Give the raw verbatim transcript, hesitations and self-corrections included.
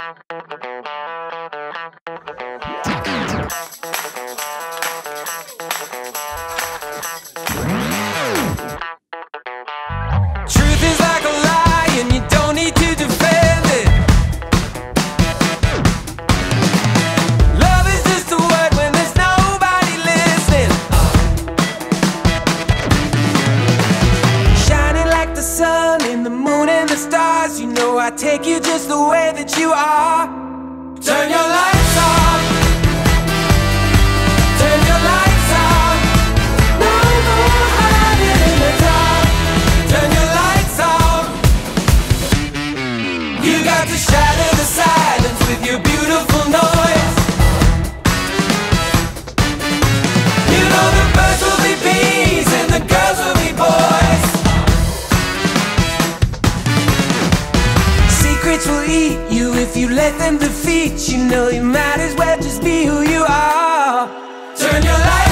Truth is like a lie and you don't need to defend it. Love is just a word when there's nobody listening. Shining like the sun in the moon and the stars. You know I take you just the way that you are. Turn your lights off. Turn your lights off. No more hiding in the dark. Turn your lights off. You got to shatter the silence with your beautiful noise. You know the birds will be bees and the girls will be boys. Secrets will eat you if you let them defeat. You know you might as well just be who you are. Turn your lights